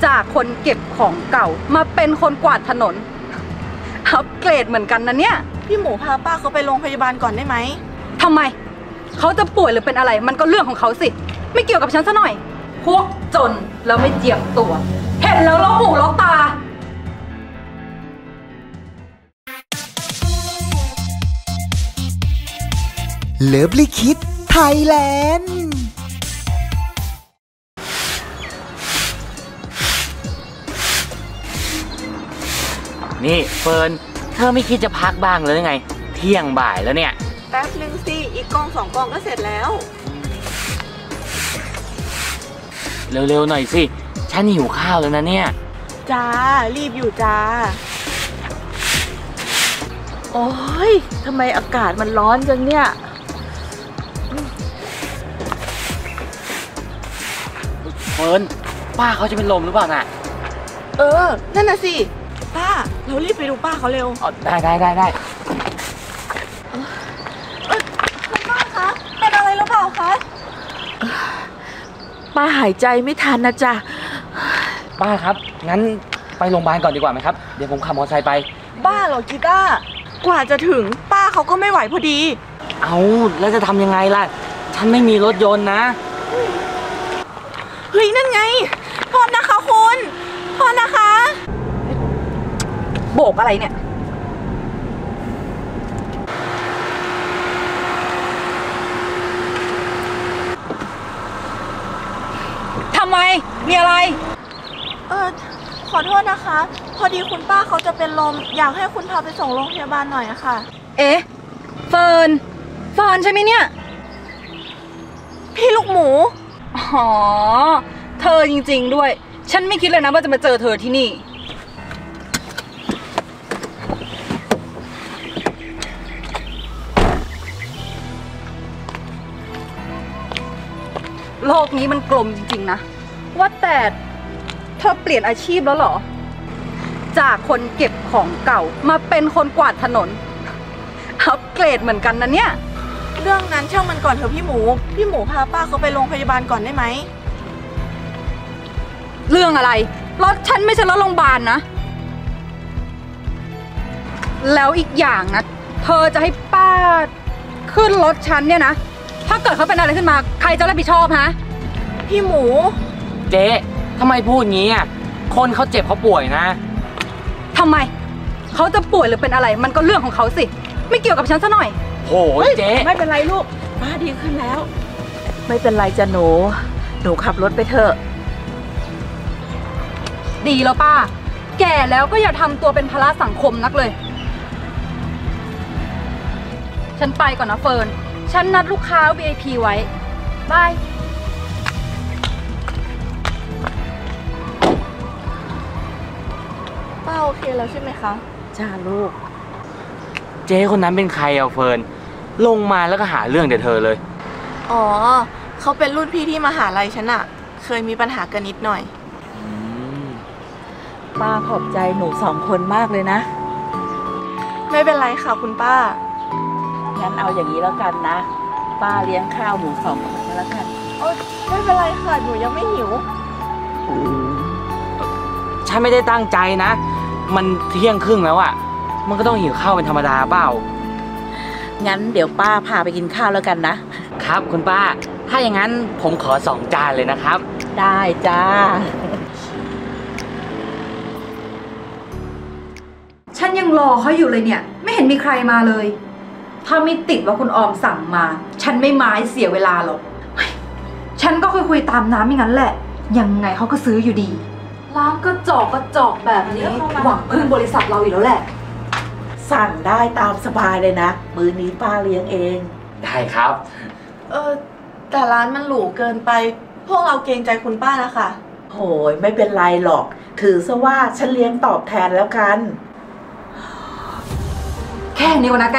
จากคนเก็บของเก่ามาเป็นคนกวาดถนนอัปเกรดเหมือนกันนะเนี่ยพี่หมูพาป้าเขาไปโรงพยาบาลก่อนได้ไหมทำไมเขาจะป่วยหรือเป็นอะไรมันก็เรื่องของเขาสิไม่เกี่ยวกับฉันซะหน่อยพวกจนแล้วไม่เจียมตัวเห็นแล้วล็อกหูล็อกตาเลิฟลิคิดไทยแลนด์นี่เฟิร์นเธอไม่คิดจะพักบ้างเลยไงเที่ยงบ่ายแล้วเนี่ยแป๊บนึงสิอีกกอง2 กองก็เสร็จแล้วเร็วๆหน่อยสิฉันหิวข้าวแล้วนะเนี่ยจ้ารีบอยู่จ้าโอ้ยทำไมอากาศมันร้อนจังเนี่ยเฟิร์นป้าเขาจะเป็นลมหรือเปล่าน่ะนั่นน่ะสิป้าเรารีบไปดูป้าเขาเร็วได้คุณป้าคะเป็นอะไรหรือเปล่าคะป้าหายใจไม่ทันนะจ๊ะป้าครับงั้นไปโรงพยาบาลก่อนดีกว่าไหมครับเดี๋ยวผมขับมอเตอร์ไซค์ไปบ้าเหรอกีตาร์กว่าจะถึงป้าเขาก็ไม่ไหวพอดีเอาแล้วจะทำยังไงล่ะฉันไม่มีรถยนต์นะเฮ้ยนั่นไงโทษนะคะคุณโทษนะคะโบกอะไรเนี่ยทำไมมีอะไรขอโทษนะคะพอดีคุณป้าเขาจะเป็นลมอยากให้คุณพาไปส่งโรงพยาบาลหน่อยอะค่ะเอ๊ะเฟิร์นใช่ไหมเนี่ยพี่ลูกหมูอ๋อเธอจริงๆด้วยฉันไม่คิดเลยนะว่าจะมาเจอเธอที่นี่โลกนี้มันกลมจริงๆนะว่าแต่เธอเปลี่ยนอาชีพแล้วเหรอจากคนเก็บของเก่ามาเป็นคนกวาดถนนอัปเกรดเหมือนกันนะเนี่ยเรื่องนั้นช่างมันก่อนเถอะพี่หมูพาป้าเขาไปโรงพยาบาลก่อนได้ไหมเรื่องอะไรรถฉันไม่ใช่รถโรงพยาบาลนะแล้วอีกอย่างนะเธอจะให้ป้าขึ้นรถฉันเนี่ยนะถ้าเกิดเขาเป็นอะไรขึ้นมาใครจะรับผิดชอบฮะพี่หมูเจ๊ทำไมพูดงี้อ่ะคนเขาเจ็บเขาป่วยนะทำไมเขาจะป่วยหรือเป็นอะไรมันก็เรื่องของเขาสิไม่เกี่ยวกับฉันซะหน่อยโหเจ๊ไม่เป็นไรลูกป้าดีขึ้นแล้วไม่เป็นไรจ้ะหนูขับรถไปเถอะดีแล้วป้าแก่แล้วก็อย่าทำตัวเป็นภาระสังคมนักเลยฉันไปก่อนนะเฟิร์นฉันนัดลูกค้า VIP ไว้บายป้าโอเคแล้วใช่ไหมคะจ้าลูกเจ๊คนนั้นเป็นใครเอาเฟิร์นลงมาแล้วก็หาเรื่องเดี๋ยวเธอเลยอ๋อเขาเป็นรุ่นพี่ที่มหาลัยฉันอะเคยมีปัญหากันนิดหน่อยป้าขอบใจหนู2 คนมากเลยนะไม่เป็นไรค่ะคุณป้างั้นเอาอย่างนี้แล้วกันนะป้าเลี้ยงข้าวหนู2 คนแล้วกันโอ๊ยไม่เป็นไรค่ะหนูยังไม่หิวฉันไม่ได้ตั้งใจนะมันเที่ยงครึ่งแล้วอะมันก็ต้องหิวข้าวเป็นธรรมดาเปล่างั้นเดี๋ยวป้าพาไปกินข้าวแล้วกันนะครับคุณป้าถ้าอย่างนั้นผมขอ2 จานเลยนะครับได้จ้าฉันยังรอเขาอยู่เลยเนี่ยไม่เห็นมีใครมาเลยถ้าไม่ติดว่าคุณออมสั่งมาฉันไม่มาให้เสียเวลาหรอกฉันก็คุยตามน้ำอย่างนั้นแหละยังไงเขาก็ซื้ออยู่ดีร้านก็จอกแบบนี้หวังพึ่งบริษัทเราอีกแล้วแหละสั่งได้ตามสบายเลยนะมื้อนี้ป้าเลี้ยงเองได้ครับแต่ร้านมันหรูเกินไปพวกเราเกรงใจคุณป้านะคะโหยไม่เป็นไรหรอกถือซะว่าฉันเลี้ยงตอบแทนแล้วกันแค่นี้วะนะแก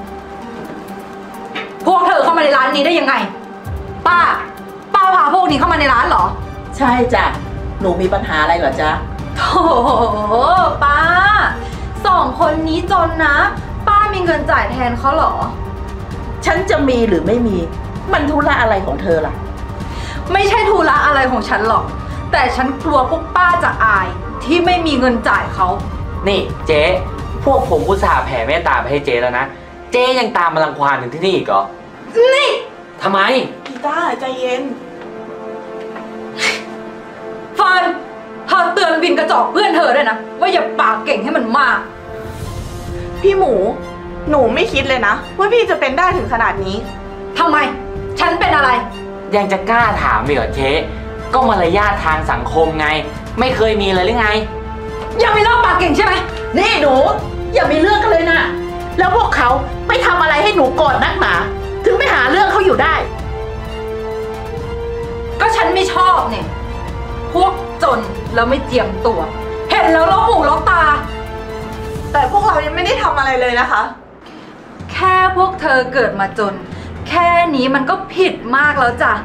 พวกเธอเข้ามาในร้านนี้ได้ยังไงป้าพาพวกนี้เข้ามาในร้านเหรอใช่จ้ะหนูมีปัญหาอะไรเหรอจ๊ะโธ่ป้า2 คนนี้จนนะป้ามีเงินจ่ายแทนเขาเหรอฉันจะมีหรือไม่มีมันธุระอะไรของเธอล่ะไม่ใช่ธุระอะไรของฉันหรอกแต่ฉันกลัวพวกป้าจะอายที่ไม่มีเงินจ่ายเขานี่เจ๊พวกผมอุตส่าห์แผ่เมตตาไปให้เจ๊แล้วนะ เจ๊ยังตามมารังควานถึงที่นี่อีกเหรอนี่ทำไมกีตาร์ใจเย็นเฟิร์นเธอเตือนวินกระจอกเพื่อนเธอด้วยนะว่าอย่าปากเก่งให้มันมากพี่หมู หนูไม่คิดเลยนะว่าพี่จะเป็นได้ถึงขนาดนี้ทำไม ฉันเป็นอะไรยังจะกล้าถามอีกเหรอเจ๊ก็มารยาททางสังคมไง ไม่เคยมีเลยหรือไงยังไม่เลิกปากเก่งใช่ไหมนี่หนูอย่ามีเรื่องกันเลยนะแล้วพวกเขาไปทำอะไรให้หนูโกรธนักหนาถึงไปหาเรื่องเขาอยู่ได้ก็ฉันไม่ชอบเนี่ย พวกจนแล้วไม่เจียมตัว เห็นแล้วล้กหูล้กตาแต่พวกเรายังไม่ได้ทำอะไรเลยนะคะแค่พวกเธอเกิดมาจน แค่นี้มันก็ผิดมากแล้วจ้ะ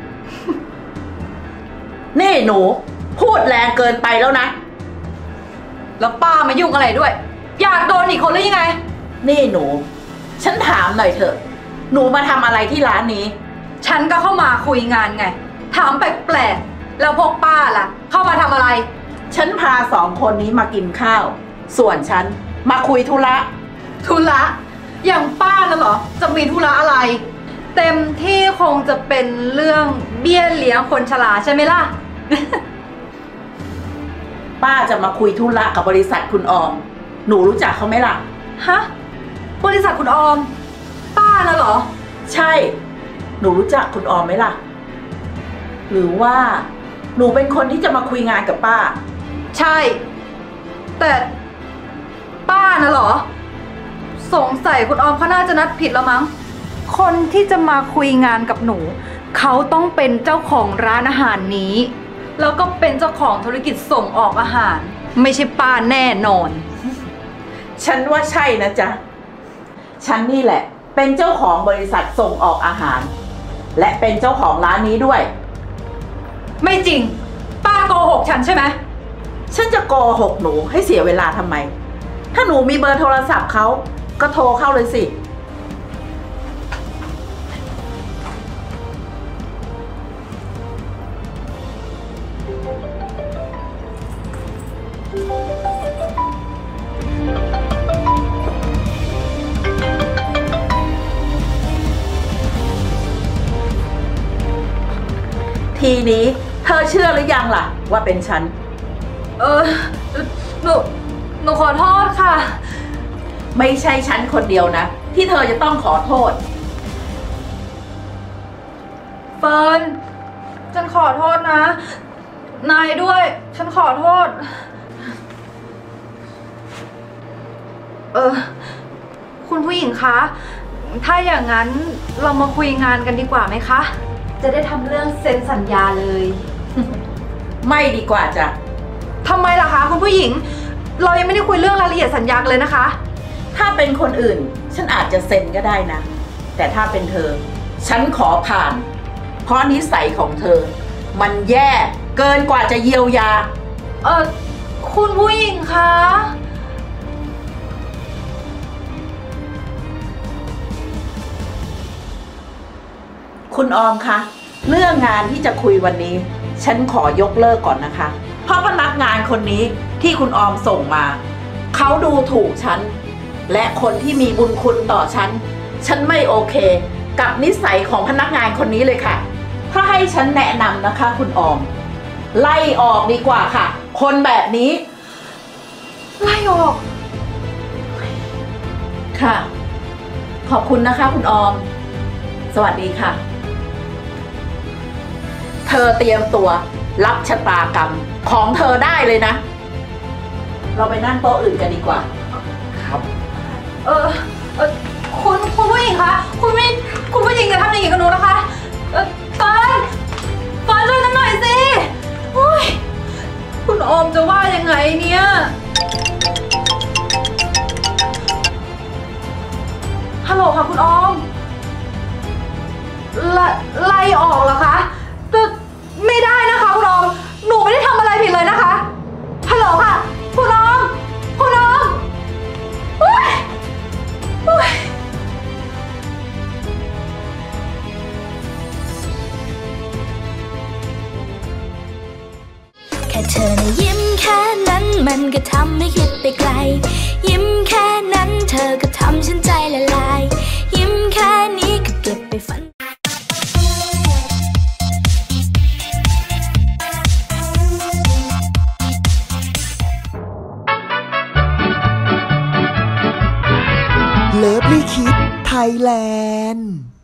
นี่หนูพูดแรงเกินไปแล้วนะแล้วป้ามายุ่งอะไรด้วย อยากโดนอีกคนหรือยังไงนี่หนู ฉันถามหน่อยเถอะ หนูมาทำอะไรที่ร้านนี้ฉันก็เข้ามาคุยงานไง ถามแปลกๆ แล้วพวกป้าล่ะ เข้ามาทำอะไรฉันพาสองคนนี้มากินข้าว ส่วนฉันมาคุยธุระธุระ อย่างป้าน่ะเหรอ จะมีธุระอะไร เต็มที่คงจะเป็นเรื่องเบี้ยเลี้ยงคนชราใช่ไหมล่ะป้าจะมาคุยธุระกับบริษัทคุณออม หนูรู้จักเขาไหมล่ะฮะ บริษัทคุณออม ป้าน่ะเหรอใช่ หนูรู้จักคุณออมไหมล่ะ หรือว่าหนูเป็นคนที่จะมาคุยงานกับป้าใช่ แต่ป้าน่ะเหรอ สงสัยคุณออมเขาน่าจะนัดผิดแล้วมั้ง คนที่จะมาคุยงานกับหนู เขาต้องเป็นเจ้าของร้านอาหารนี้ แล้วก็เป็นเจ้าของธุรกิจส่งออกอาหาร ไม่ใช่ป้าแน่นอนฉันว่าใช่นะจ๊ะ ฉันนี่แหละ เป็นเจ้าของบริษัทส่งออกอาหาร และเป็นเจ้าของร้านนี้ด้วยไม่จริง ป้าโกหกฉันใช่ไหมฉันจะโกหกหนูให้เสียเวลาทำไม ถ้าหนูมีเบอร์โทรศัพท์เขาก็โทรเข้าเลยสิ ทีนี้เธอเชื่อหรือยังล่ะ ว่าเป็นฉันหนูขอโทษค่ะไม่ใช่ฉันคนเดียวนะ ที่เธอจะต้องขอโทษเฟิร์น ฉันขอโทษนะ นายด้วย ฉันขอโทษ คุณผู้หญิงคะ ถ้าอย่างนั้นเรามาคุยงานกันดีกว่าไหมคะ จะได้ทำเรื่องเซ็นสัญญาเลยไม่ดีกว่าจ้ะทำไมล่ะคะคุณผู้หญิง เรายังไม่ได้คุยเรื่องรายละเอียดสัญญากันเลยนะคะถ้าเป็นคนอื่น ฉันอาจจะเซ็นก็ได้นะ แต่ถ้าเป็นเธอ ฉันขอผ่าน เพราะนิสัยของเธอ มันแย่เกินกว่าจะเยียวยาคุณผู้หญิงคะคุณออมคะเรื่องงานที่จะคุยวันนี้ ฉันขอยกเลิกก่อนนะคะ เพราะพนักงานคนนี้ที่คุณออมส่งมา เขาดูถูกฉัน และคนที่มีบุญคุณต่อฉัน ฉันไม่โอเค กับนิสัยของพนักงานคนนี้เลยค่ะ ถ้าให้ฉันแนะนำนะคะ คุณออม ไล่ออกดีกว่าค่ะ คนแบบนี้ไล่ออกค่ะ ขอบคุณนะคะ คุณออม สวัสดีค่ะ เธอเตรียมตัวรับชะตากรรมของเธอได้เลยนะ เราไปนั่งโต๊ะอื่นกันดีกว่าครับคุณผู้หญิงคะคุณผู้หญิงอย่าทำอย่างนี้กับหนูนะคะเฟิร์นช่วยฉันหน่อยสิอุ๊ยคุณออมจะว่ายังไงเนี่ยฮัลโหลค่ะคุณออมไล่ออกเหรอคะไม่ได้นะคะคุณออมหนูไม่ได้ทำอะไรผิดเลยนะคะฮัลโหลค่ะคุณออมอุ๊ยอนะยิ้มแค่นั้นมันก็ทำให้คิดไปไกลยิ้มแค่นั้นเธอก็ทำฉันใจละลายยิ้มแค่นี้ก็เก็บไปฝันเลิฟลี่คิดไทยแลนด์